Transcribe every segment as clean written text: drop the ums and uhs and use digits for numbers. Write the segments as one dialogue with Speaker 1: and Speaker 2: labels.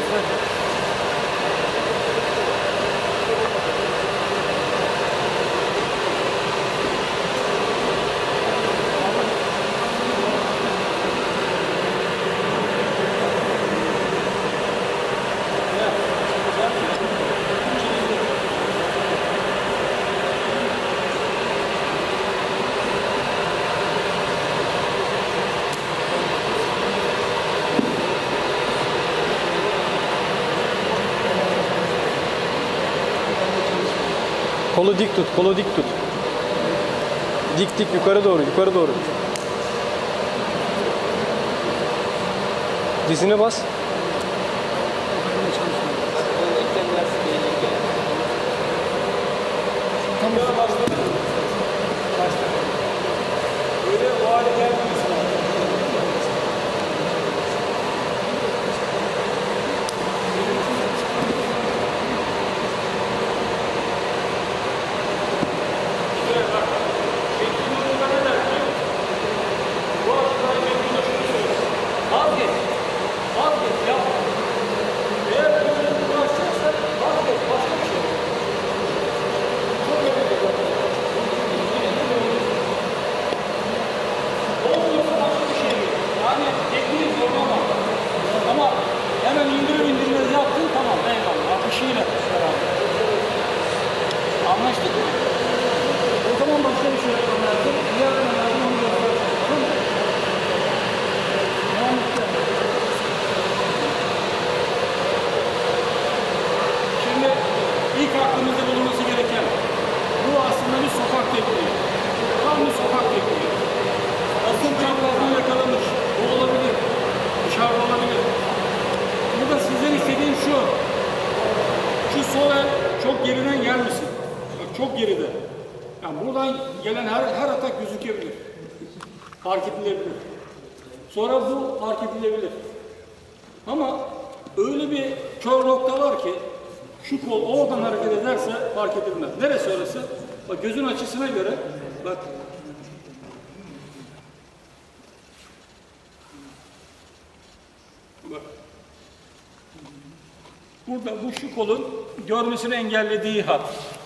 Speaker 1: Kolu dik tut, kolu dik tut. Dik dik yukarı doğru, yukarı doğru. Dizine bas.
Speaker 2: Böyle o hale gelmemesi lazım. Hemen indirmez yaptın, tamam eyvallah. Akışıyla beraber. Anlaştık mı? O zaman başka bir şey yapmam lazım. Ne yapmam lazım onu göstereceğim. Tamam mı? Devam edeceğim. Şimdi ilk aklımızda bulunması gereken bu aslında bir sokak tekniği. Tam bir sokak tekniği. Asıl çaprazdan yakalanmış. Bu olabilir. Dışarıda olabilir. Burada sizden istediğim şu. Şu sol el çok geriden gelmesin. Bak çok geride. Yani buradan gelen her atak gözükebilir. Fark edilebilir. Sonra bu fark edilebilir. Ama öyle bir kör nokta var ki şu kol oradan hareket ederse fark edilmez. Neresi orası? Bak gözün açısına göre bak. Bak. Burada bu şu kolun görmesini engellediği hat.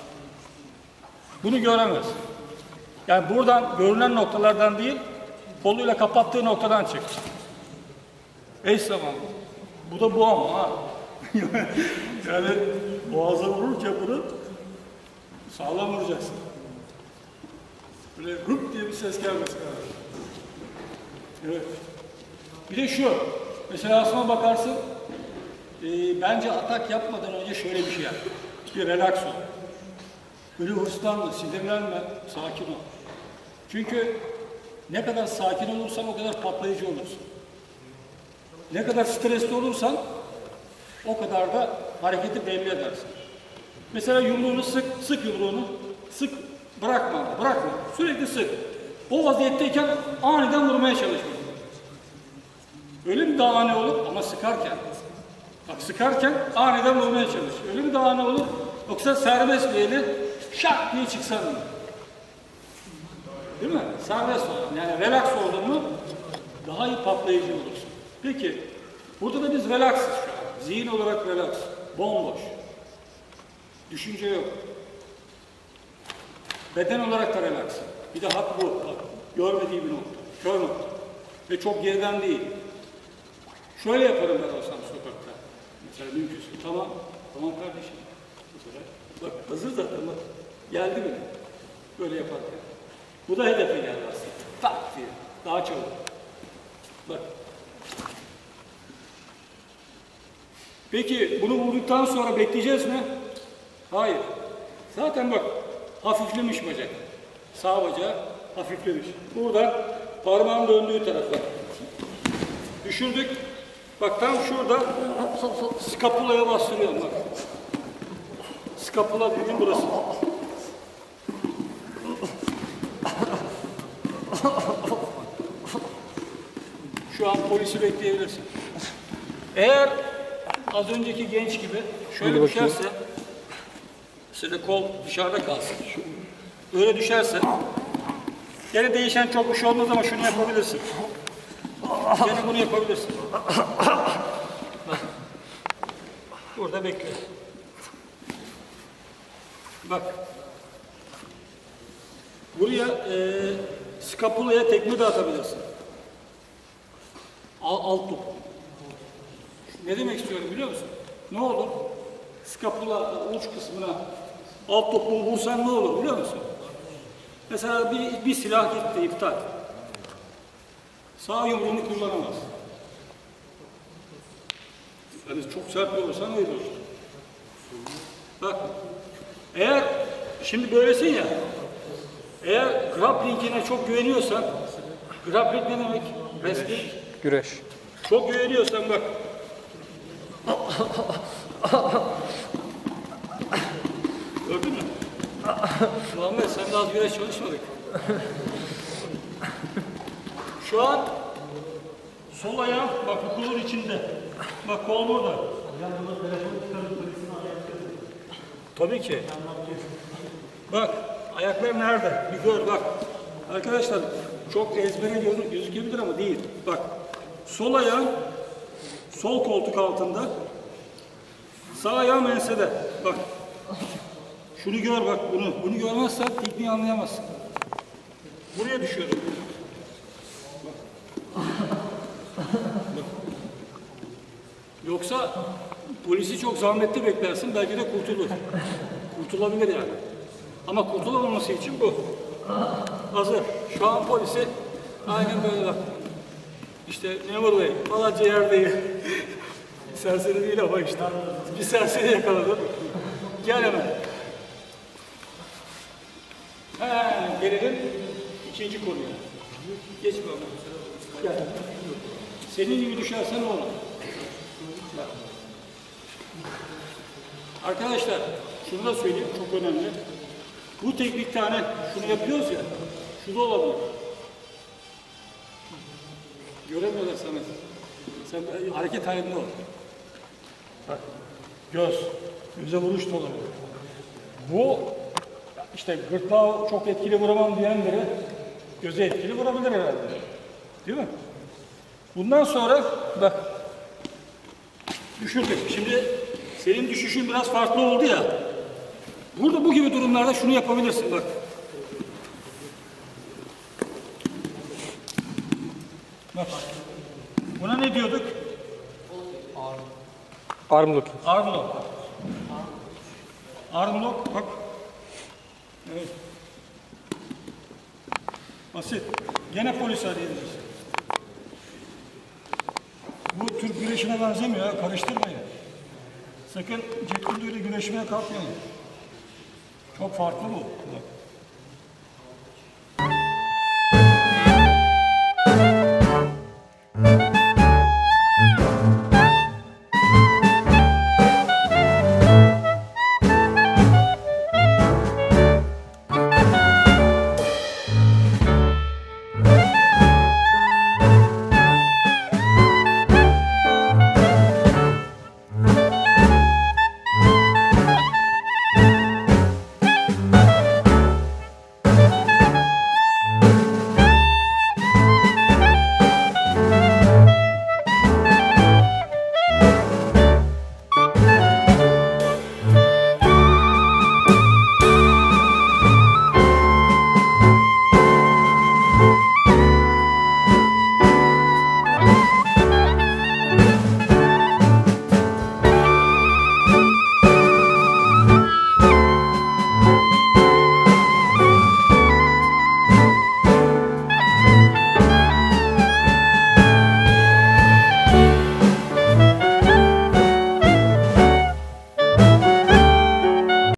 Speaker 2: Bunu göremez. Yani buradan görünen noktalardan değil, koluyla kapattığı noktadan çek. Eş zamanlı. Bu da bu ama ha. Yani boğaza vururken bunu sağlam vuracaksın. Böyle hıp diye bir ses gelmesin. Evet. Bir de şu. Mesela aslına bakarsın. Bence atak yapmadan önce şöyle bir şey yap. Bir relax ol. Böyle hırslanma, sinirlenme, sakin ol. Çünkü ne kadar sakin olursan o kadar patlayıcı olursun. Ne kadar stresli olursan o kadar da hareketi belli edersin. Mesela yumruğunu sık yumruğunu, sık, bırakma. Sürekli sık. O vaziyetteyken aniden vurmaya çalışma. Öyle bir daha ani olur ama sıkarken. Bak sıkarken aniden vurmaya çalış. Öyle bir daha ne olur? Yoksa serbest bir eli şak diye çıksan mı? Değil mi? Serbest olan. Yani relax oldun mu daha iyi patlayıcı olursun. Peki burada da biz relaxız şu an. Zihin olarak relax. Bomboş. Düşünce yok. Beden olarak da relax. Bir de hat bu. Bak, görmediği bir nokta. Kör nokta. Ve çok geriden değil. Şöyle yaparım ben olsam sokakta. Mesela mümkünse. Tamam kardeşim. Mesela, bak hazır zaten bak. Geldi bile. Böyle yaparken. Bu da hedefe geldi aslında. Tak diye. Daha çabuk. Bak. Peki bunu vurduktan sonra bekleyeceğiz mi? Hayır. Zaten bak hafiflemiş bacak. Sağ bacağı hafiflemiş. Buradan parmağın döndüğü tarafa. Düşürdük. Bak tam şurada skapulaya bastırıyorum bak. Skapula bugün burası. Şu an polisi bekleyebilirsin. Eğer az önceki genç gibi şöyle düşerse, size kol dışarıda kalsın. Öyle düşerse, gene değişen çok bir şey olmaz ama şunu yapabilirsin. Gene bunu yapabilirsin. Burada bekle. Bak. Buraya skapulaya tekme de atabilirsin. Alt top. Ne demek istiyorum biliyor musun? Ne olur? Skapula uç kısmına alt topu vursan ne olur biliyor musun? Mesela bir silah gitti, iptal. Sağ yumruğunu kullanamaz. Yani çok sert bir olursan öyle olur. Bak, eğer şimdi böylesin ya, eğer grappling'ine çok güveniyorsan, grappling ne demek? Wrestling.
Speaker 1: Güreş.
Speaker 2: Çok güveniyorsan bak. Gördün mü? Muhammed sen daha güreş çalışmadık. Şu an sol ayağım bak bu kolun içinde. Bak kol burada. Tabii ki. Bak ayaklar nerede? Bir gör bak. Arkadaşlar çok ezbere gözükebilir ama değil. Bak sol ayağım sol koltuk altında. Sağ ayağım ensede. Bak. Şunu gör bak bunu. Bunu görmezsen tekniği anlayamazsın. Buraya düşüyorum. Bak. Bak. Yoksa polisi çok zahmetli beklersin belki de kurtulur. Kurtulabilir yani. Ama kurtulamaması için bu. Hazır. Şu an polisi aynen böyle bak. İşte memur bey, falanca yerdeyim. Serseri değil ama işte. Bir serseri yakaladım. Gel hemen. Gelelim ikinci konuya. Geç bakalım. Gel. Senin gibi düşersen olur. Arkadaşlar, şunu da söyleyeyim, çok önemli. Bu teknik tane şunu yapıyoruz ya, şu da olabilir. Göremiyorlar Samet. Sen hareket halinde ol. Bak, göze vuruş da olabilir. Bu, işte gırtlağı çok etkili vuramam diyenlere göze etkili vurabilir herhalde. Değil mi? Bundan sonra bak, düşürdük. Şimdi senin düşüşün biraz farklı oldu ya. Burada bu gibi durumlarda şunu yapabilirsin bak. Bak. Buna ne diyorduk?
Speaker 1: Arm lock.
Speaker 2: Arm lock. Arm lock bak. Evet. Basit. Gene polis arayabiliriz. Bu Türk güreşine benzemiyor ya, karıştırmayın. Sakın Jet Li ile güreşmeye kalkmayın. Çok farklı bu.